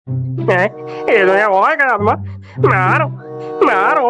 ये तो यार बहुत खराब मारो मारो।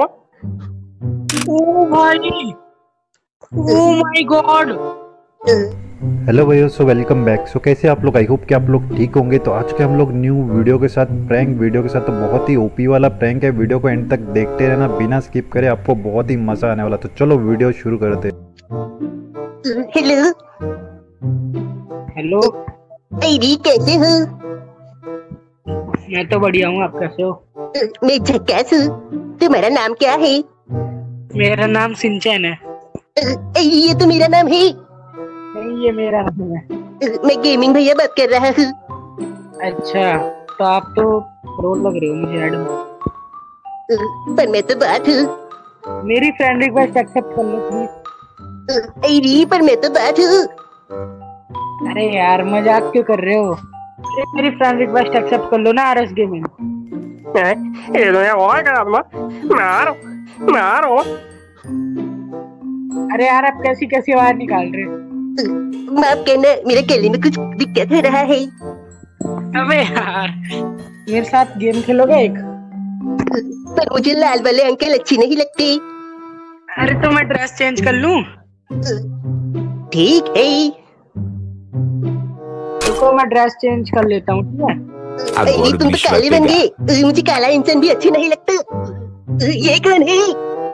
ओ भाई, ओ माय गॉड। हेलो भैया, सो वेलकम बैक। सो कैसे आप लोग? आई होप कि आप लोग ठीक होंगे। तो आज के हम लोग न्यू वीडियो के साथ, प्रैंक वीडियो के साथ, तो बहुत ही ओपी वाला प्रैंक है। वीडियो को एंड तक देखते रहना बिना स्किप करे, आपको बहुत ही मजा आने वाला। तो चलो वीडियो शुरू करते हैं। हेलो। हेलो। अरे कैसे हो? मैं तो बढ़िया हूँ, आप कैसे हो? मैं झक्कास हूँ। तुम्हारा नाम क्या है? मेरा नाम सिंचन है। ये तो मेरा नाम है। नहीं, ये मेरा नाम है। मैं गेमिंग भैया बात कर रहा हूँ। अच्छा, तो आप तो प्रो लग रहे हो मुझे ऐड में। पर मैं तो बात हूँ। मेरी फ्रेंड रिक्वेस्ट एक्सेप्ट कर लो प्लीज। अरे पर मैं तो बात हूँ। अरे यार, मजाक क्यों कर रहे हो? अरे मेरी फ्रेंड रिक्वेस्ट एक्सेप्ट कर लो ना, आरएस गेमिंग। ये तो यार बहुत खराब मारो मारो। अरे यार, आप कैसी कैसी आवाज निकाल रहे हो? माफ करना, मेरे गले में कुछ दिक्कत हो रहा है। अबे यार, मेरे साथ गेम खेलोगे एक? पर मुझे लाल वाले अंकल अच्छे नहीं लगते। अरे तो मैं ड्रेस चेंज कर लूं? ठीक है। रुको, मैं ड्रेस चेंज कर लेता हूँ, ठीक है? अरे तुम तो काले बन गए। मुझे काला इंसान भी अच्छे नहीं लगता। ये कौन है?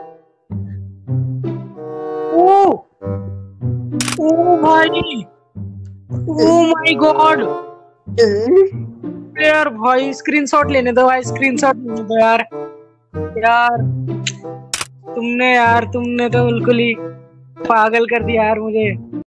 ओ ओ भाई, ओ माय गॉड। यार भाई, स्क्रीनशॉट लेने दो भाई, स्क्रीनशॉट लेने दो यार। यार तुमने तो बिल्कुल ही पागल कर दिया यार मुझे।